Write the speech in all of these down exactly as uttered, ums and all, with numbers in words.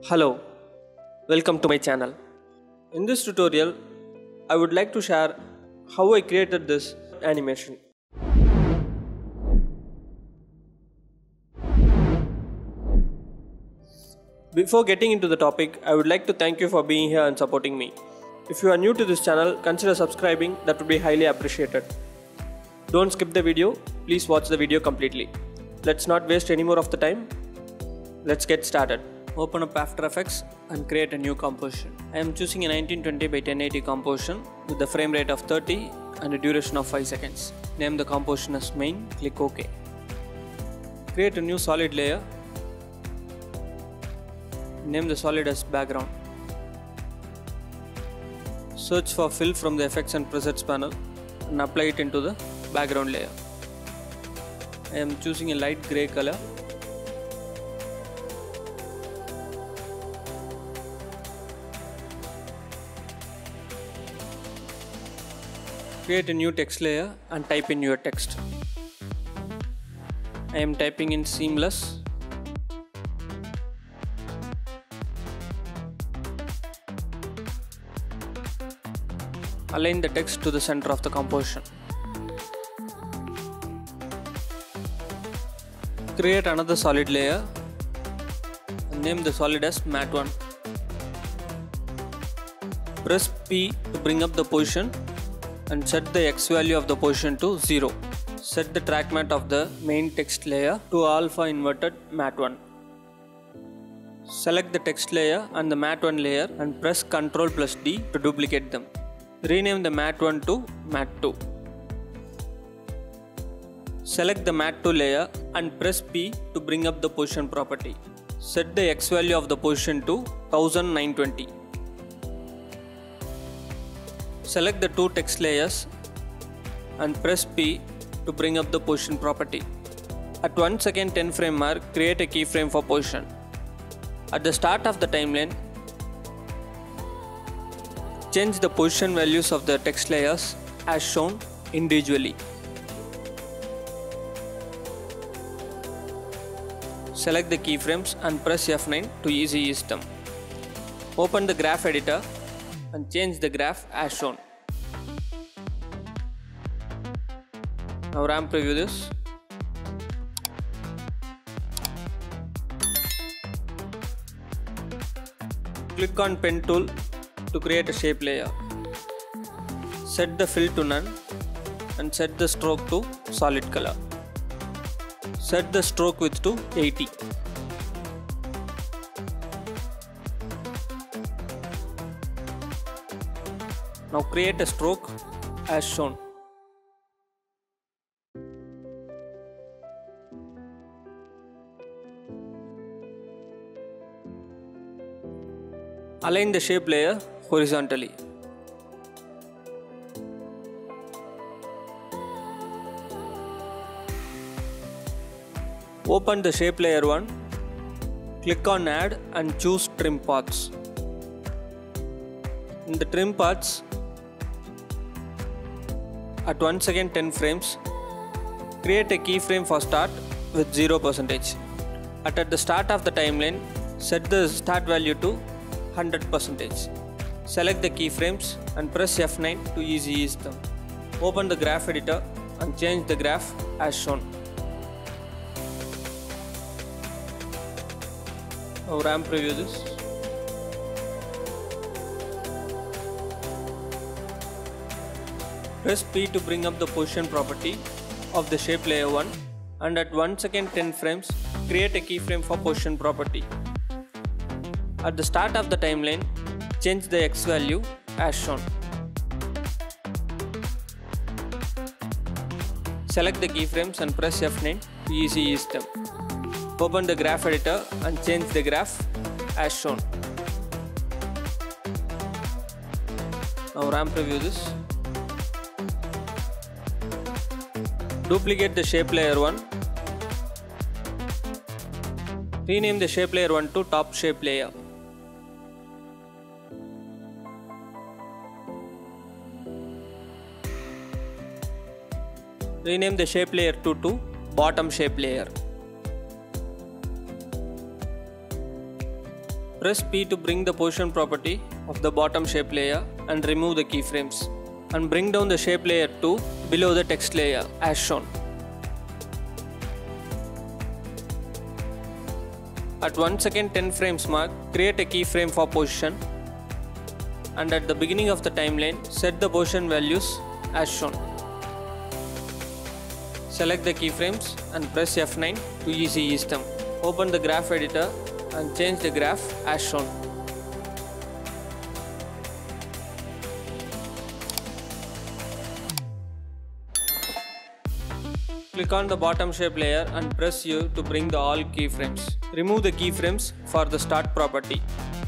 Hello, welcome to my channel. In this tutorial, I would like to share how I created this animation. Before getting into the topic, I would like to thank you for being here and supporting me. If you are new to this channel, consider subscribing, that would be highly appreciated. Don't skip the video, please watch the video completely. Let's not waste any more of the time. Let's get started. Open up After Effects and create a new composition. I am choosing a nineteen twenty by ten eighty composition with the frame rate of thirty and a duration of five seconds. Name the composition as main, click OK. Create a new solid layer. Name the solid as background. Search for fill from the effects and presets panel and apply it into the background layer. I am choosing a light grey color. Create a new text layer and type in your text. I am typing in seamless. Align the text to the center of the composition. Create another solid layer and name the solid as matte one. Press P to bring up the position and set the X value of the position to zero. Set the track matte of the main text layer to alpha inverted matte one. Select the text layer and the matte one layer and press Ctrl plus D to duplicate them. Rename the matte one to matte two. Select the matte two layer and press P to bring up the position property. Set the X value of the position to one thousand nine hundred twenty. Select the two text layers and press P to bring up the position property. At one second ten frame mark, create a keyframe for position. At the start of the timeline, change the position values of the text layers as shown individually. Select the keyframes and press F nine to easy ease them. Open the graph editor and change the graph as shown. Now ramp preview this. Click on pen tool to create a shape layer. Set the fill to none and set the stroke to solid color. Set the stroke width to eighty. Now create a stroke as shown. Align the shape layer horizontally. Open the shape layer one, click on add and choose trim paths. In the trim paths, at one second ten frames, create a keyframe for start with zero percent. At, at the start of the timeline, set the start value to one hundred percent. Select the keyframes and press F nine to easy ease them. Open the graph editor and change the graph as shown. Now ramp preview this. Press P to bring up the position property of the shape layer one and at one second ten frames, create a keyframe for position property. At the start of the timeline, change the X value as shown. Select the keyframes and press F nine to easy ease them. Open the graph editor and change the graph as shown. Now ramp preview this. Duplicate the shape layer one. Rename the shape layer one to top shape layer. Rename the shape layer two to bottom shape layer. Press P to bring the position property of the bottom shape layer and remove the keyframes. And bring down the shape layer to below the text layer as shown. At one second ten frames mark, create a keyframe for position, and at the beginning of the timeline, set the position values as shown. Select the keyframes and press F nine to easy ease them. Open the graph editor and change the graph as shown. Click on the bottom shape layer and press U to bring the all keyframes. Remove the keyframes for the start property.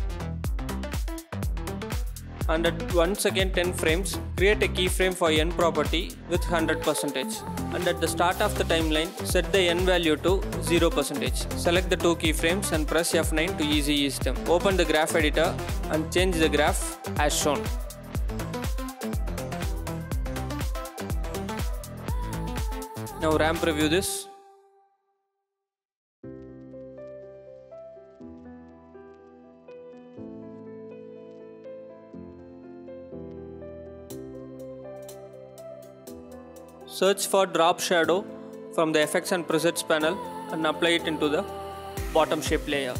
And at one second ten frames, create a keyframe for N property with one hundred percent. And at the start of the timeline, set the N value to zero percent. Select the two keyframes and press F nine to easy ease them. Open the graph editor and change the graph as shown. Now RAM preview this. Search for drop shadow from the effects and presets panel and apply it into the bottom shape layer.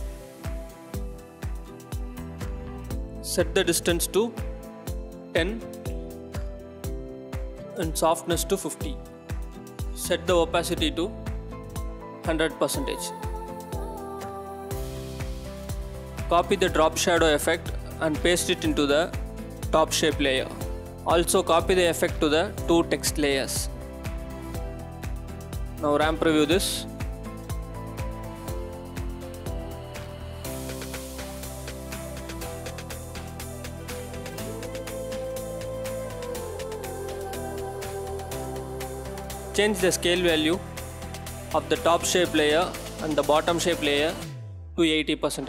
Set the distance to ten and softness to fifty. Set the opacity to one hundred percent. Copy the drop shadow effect and paste it into the top shape layer. Also copy the effect to the two text layers. Now RAM preview this. Change the scale value of the top shape layer and the bottom shape layer to eighty percent.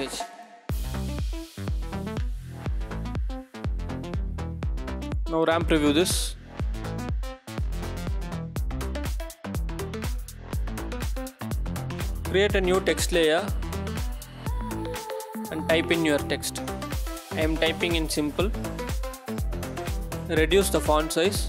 Now RAM preview this. Create a new text layer and type in your text. I am typing in simple. Reduce the font size.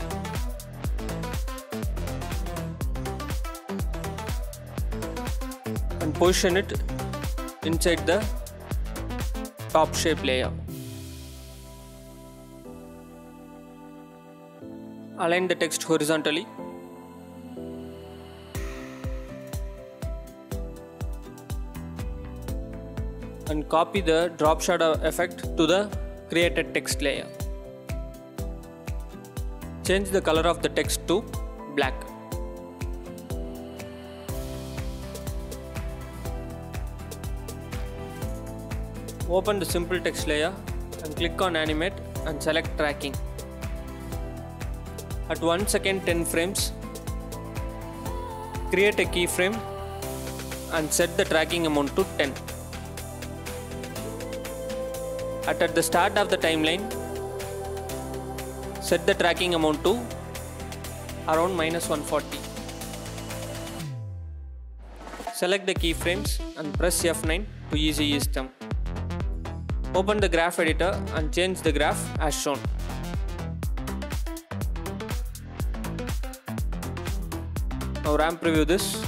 And position it inside the top shape layer. Align the text horizontally. And copy the drop shadow effect to the created text layer. Change the color of the text to black. Open the simple text layer and click on animate and select tracking. At one second ten frames, create a keyframe and set the tracking amount to ten. At, at the start of the timeline, set the tracking amount to around minus one forty. Select the keyframes and press F nine to easy ease them. Open the graph editor and change the graph as shown. Now RAM preview this.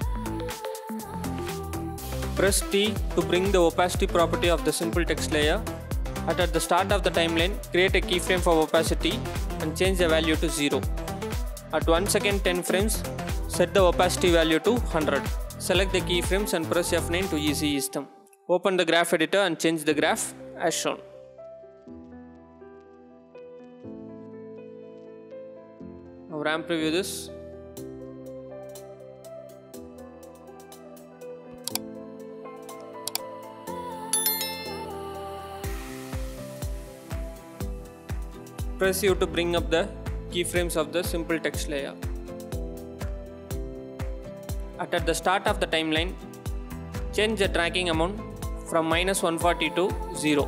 Press T to bring the opacity property of the simple text layer. At, at the start of the timeline, create a keyframe for opacity and change the value to zero. At one second ten frames, set the opacity value to one hundred. Select the keyframes and press F nine to easy ease them. Open the graph editor and change the graph as shown. Now RAM preview this. Press U to bring up the keyframes of the simple text layer. At, at the start of the timeline, change the tracking amount from minus one forty to zero.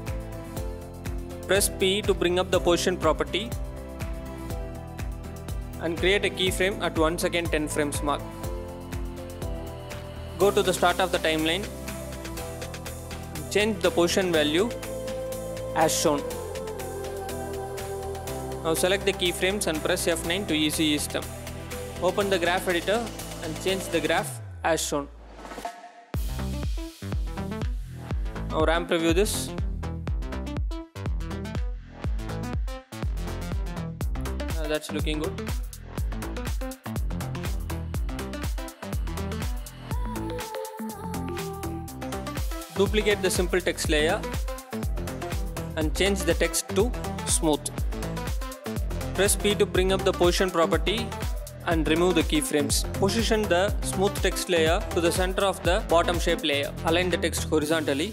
Press P to bring up the position property and create a keyframe at one second ten frames mark. Go to the start of the timeline. Change the position value as shown. Now select the keyframes and press F nine to easy ease them. Open the graph editor and change the graph as shown. Now ramp preview this. Uh, that's looking good. Duplicate the simple text layer and change the text to smooth. Press P to bring up the position property and remove the keyframes. Position the smooth text layer to the center of the bottom shape layer. Align the text horizontally.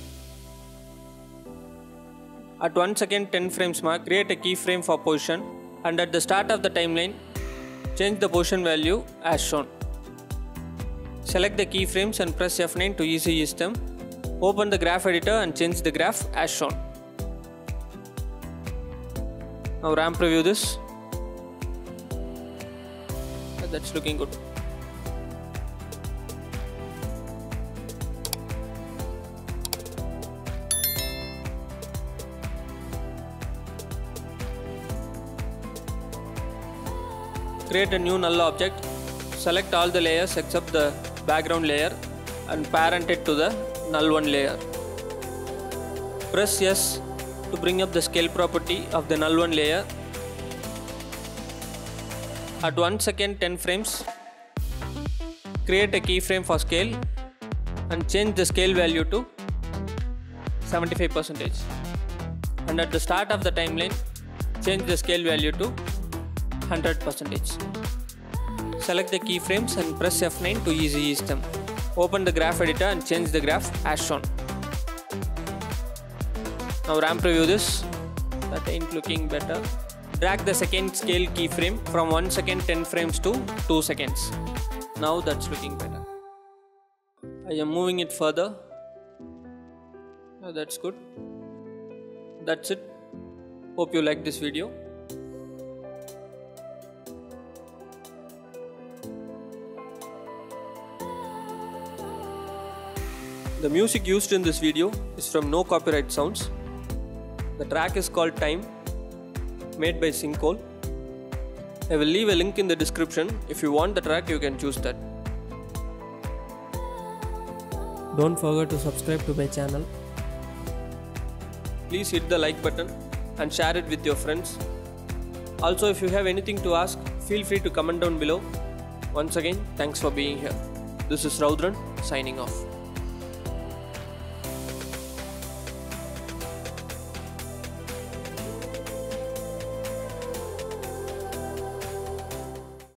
At one second ten frames mark, create a keyframe for position, and at the start of the timeline, change the position value as shown. Select the keyframes and press F nine to easy ease them. Open the graph editor and change the graph as shown. Now ramp preview this. That's looking good. Create a new null object. Select all the layers except the background layer and parent it to the null one layer. Press S to bring up the scale property of the null one layer. At one second ten frames, create a keyframe for scale and change the scale value to seventy-five percent. And at the start of the timeline, change the scale value to one hundred percent. Select the keyframes and press F nine to easy ease them. Open the graph editor and change the graph as shown. Now ramp preview this. That ain't looking better. Drag the second scale keyframe from one second ten frames to two seconds. Now that's looking better. I am moving it further. Oh, that's good. That's it. Hope you like this video. The music used in this video is from No Copyright Sounds. The track is called Time, made by Syncol. I will leave a link in the description. If you want the track, you can choose that. Don't forget to subscribe to my channel. Please hit the like button and share it with your friends. Also, if you have anything to ask, feel free to comment down below. Once again, thanks for being here. This is Raudran signing off.